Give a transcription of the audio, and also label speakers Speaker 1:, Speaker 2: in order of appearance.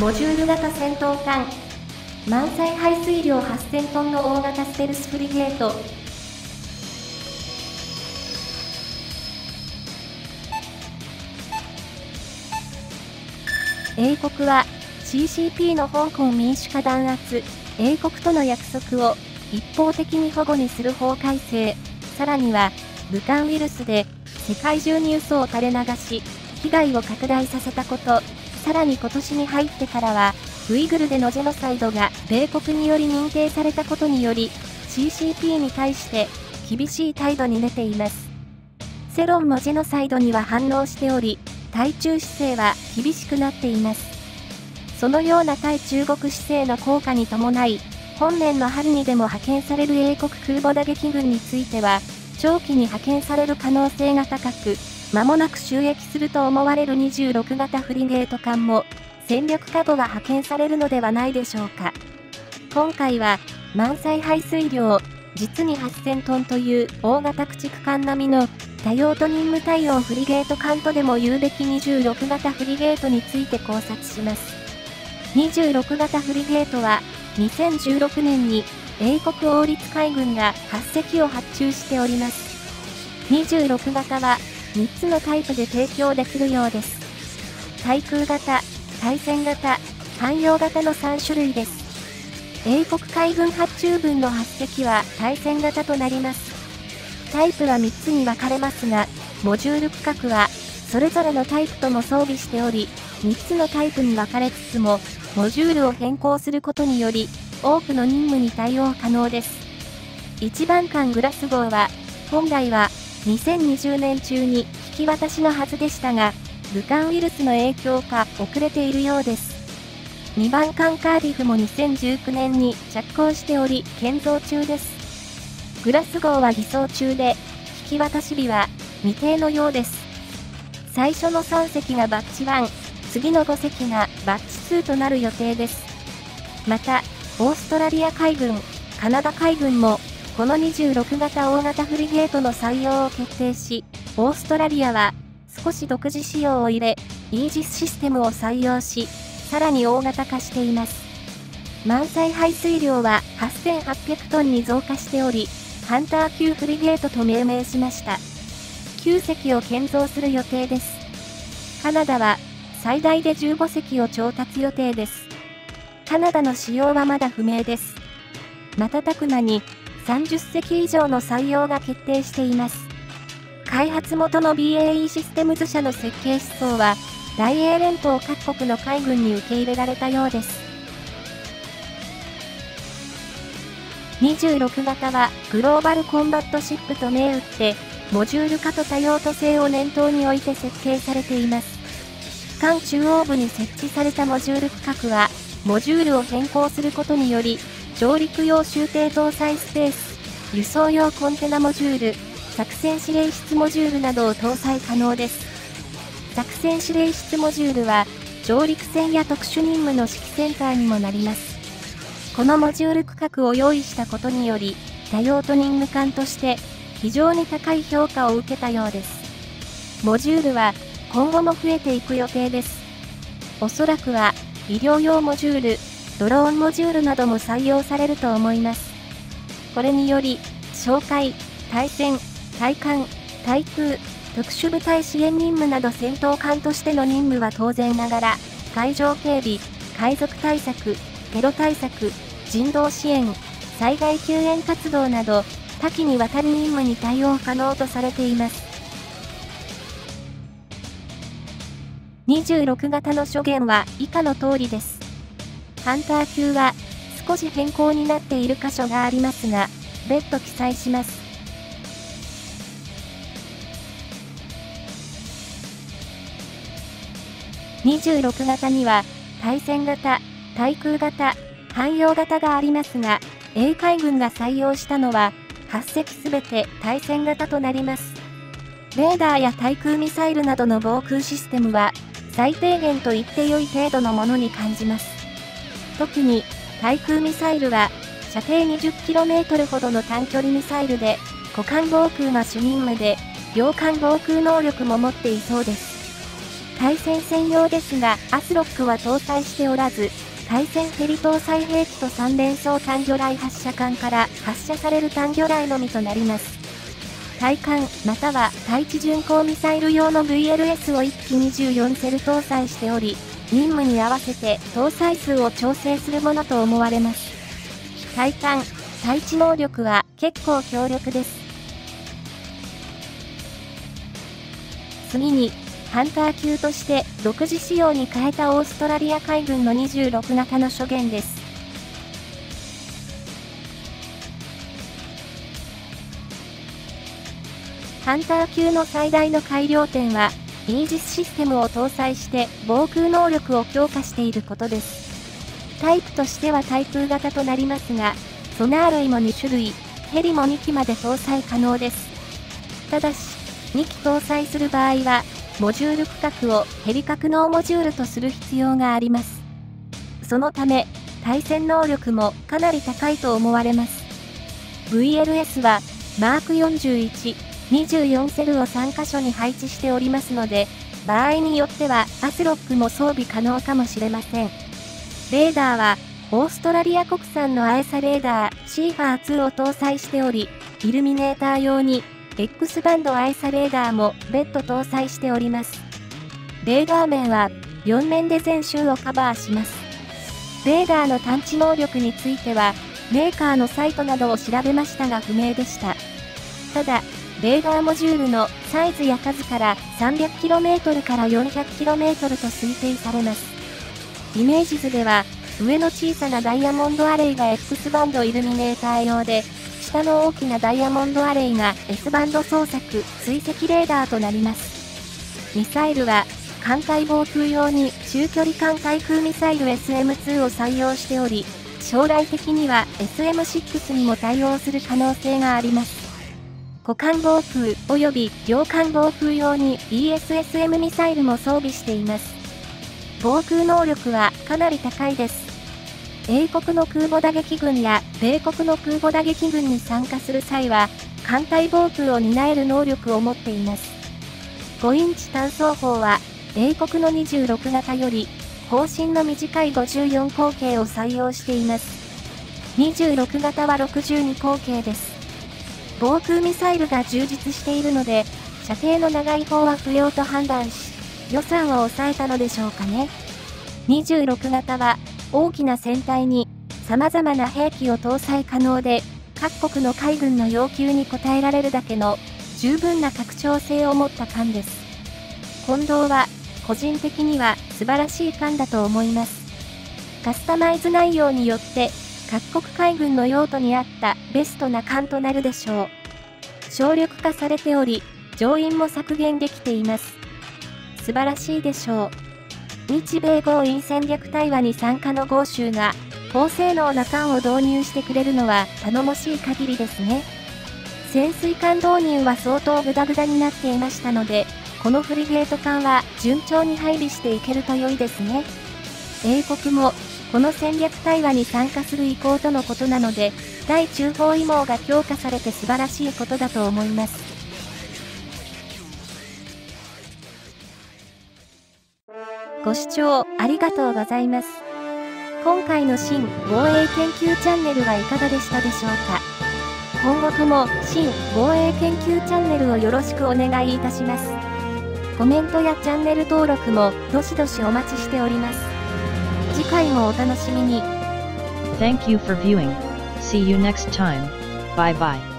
Speaker 1: モジュール型戦闘艦。満載排水量8000トンの大型ステルスフリゲート。英国は CCP の香港民主化弾圧、英国との約束を一方的に保護にする法改正、さらには武漢ウイルスで世界中に嘘を垂れ流し、被害を拡大させたこと、さらに今年に入ってからは、ウイグルでのジェノサイドが米国により認定されたことにより、CCP に対して厳しい態度に出ています。世論もジェノサイドには反応しており、対中姿勢は厳しくなっています。そのような対中国姿勢の効果に伴い、本年の春にでも派遣される英国空母打撃群については、長期に派遣される可能性が高く、間もなく就役すると思われる26型フリゲート艦も、戦力下母が派遣されるのではないでしょうか。今回は、満載排水量、実に8000トンという大型駆逐艦並みの多用途任務対応フリゲート艦とでも言うべき26型フリゲートについて考察します。26型フリゲートは、2016年に英国王立海軍が8隻を発注しております。26型は3つのタイプで提供できるようです。対空型、対戦型、汎用型の3種類です。英国海軍発注分の8隻は対戦型となります。タイプは3つに分かれますが、モジュール区画はそれぞれのタイプとも装備しており、3つのタイプに分かれつつも、モジュールを変更することにより、多くの任務に対応可能です。1番艦グラス号は、本来は2020年中に引き渡しのはずでしたが、武漢ウイルスの影響か遅れているようです。2番艦カーディフも2019年に着工しており、建造中です。グラス号は偽装中で、引き渡し日は未定のようです。最初の3隻がバッチ1、次の5隻がバッチ2となる予定です。また、オーストラリア海軍、カナダ海軍も、この26型大型フリゲートの採用を決定し、オーストラリアは少し独自仕様を入れ、イージスシステムを採用し、さらに大型化しています。満載排水量は8800トンに増加しており、ハンター級フリゲートと命名しました。9隻を建造する予定です。カナダは最大で15隻を調達予定です。カナダの仕様はまだ不明です。瞬く間に30隻以上の採用が決定しています。開発元の BAE システムズ社の設計思想は、大英連邦各国の海軍に受け入れられたようです。26型はグローバルコンバットシップと銘打って、モジュール化と多用途性を念頭に置いて設計されています。艦中央部に設置されたモジュール区画は、モジュールを変更することにより、上陸用終艇搭載スペース、輸送用コンテナモジュール、作戦指令室モジュールなどを搭載可能です。作戦指令室モジュールは、上陸戦や特殊任務の指揮センターにもなります。このモジュール区画を用意したことにより、多用途任務艦として非常に高い評価を受けたようです。モジュールは今後も増えていく予定です。おそらくは医療用モジュール、ドローンモジュールなども採用されると思います。これにより、哨戒、対戦、対艦、対空、特殊部隊支援任務など戦闘艦としての任務は当然ながら、海上警備、海賊対策、テロ対策、人道支援、災害救援活動など、多岐にわたる任務に対応可能とされています。26型の諸言は以下の通りです。ハンター級は少し変更になっている箇所がありますが、別途記載します。26型には、対戦型、対空型、汎用型がありますが、英海軍が採用したのは、8隻すべて対戦型となります。レーダーや対空ミサイルなどの防空システムは、最低限と言って良い程度のものに感じます。特に、対空ミサイルは、射程 20km ほどの短距離ミサイルで、股間防空が主任務で、両間防空能力も持っていそうです。 対戦専用ですが、アスロックは搭載しておらず、対戦ヘリ搭載兵器と3連装単魚雷発射管から発射される単魚雷のみとなります。対艦または対地巡航ミサイル用の VLS を1機24セル搭載しており、任務に合わせて搭載数を調整するものと思われます。対艦、対地能力は結構強力です。次に、ハンター級として独自仕様に変えたオーストラリア海軍の26型の初見です。ハンター級の最大の改良点は、イージスシステムを搭載して防空能力を強化していることです。タイプとしては対空型となりますが、ソナー類も2種類、ヘリも2機まで搭載可能です。ただし、2機搭載する場合は、モジュール区画をヘリ格納モジュールとする必要があります。そのため、対戦能力もかなり高いと思われます。VLS は、マーク41、24セルを3カ所に配置しておりますので、場合によってはアスロックも装備可能かもしれません。レーダーは、オーストラリア国産のアエサレーダー、シーファー2を搭載しており、イルミネーター用に、X バンドアエサレーダーも別途搭載しております。レーダー面は4面で全周をカバーします。レーダーの探知能力については、メーカーのサイトなどを調べましたが不明でした。ただ、レーダーモジュールのサイズや数から 300km から 400km と推定されます。イメージ図では、上の小さなダイヤモンドアレイが X バンドイルミネーター用で、下の大きなダイヤモンドアレイが S バンド捜索・追跡レーダーとなります。ミサイルは、艦隊防空用に中距離艦対空ミサイル SM2 を採用しており、将来的には SM6 にも対応する可能性があります。股間防空及び両艦防空用に ESSM ミサイルも装備しています。防空能力はかなり高いです。英国の空母打撃群や米国の空母打撃群に参加する際は、艦隊防空を担える能力を持っています。5インチ単装砲は、英国の26型より、砲身の短い54口径を採用しています。26型は62口径です。防空ミサイルが充実しているので、射程の長い砲は不要と判断し、予算を抑えたのでしょうかね。26型は、大きな船体に様々な兵器を搭載可能で、各国の海軍の要求に応えられるだけの十分な拡張性を持った艦です。近藤は、個人的には素晴らしい艦だと思います。カスタマイズ内容によって、各国海軍の用途に合ったベストな艦となるでしょう。省力化されており、乗員も削減できています。素晴らしいでしょう。日米豪印戦略対話に参加の豪州が、高性能な艦を導入してくれるのは頼もしい限りですね。潜水艦導入は相当グダグダになっていましたので、このフリゲート艦は順調に配備していけると良いですね。英国も、この戦略対話に参加する意向とのことなので、対中包囲網が強化されて素晴らしいことだと思います。ご視聴ありがとうございます。今回の新防衛研究チャンネルはいかがでしたでしょうか。今後とも新防衛研究チャンネルをよろしくお願いいたします。コメントやチャンネル登録もどしどしお待ちしております。次回もお楽しみに。
Speaker 2: Thank you for viewing. See you next time. Bye bye.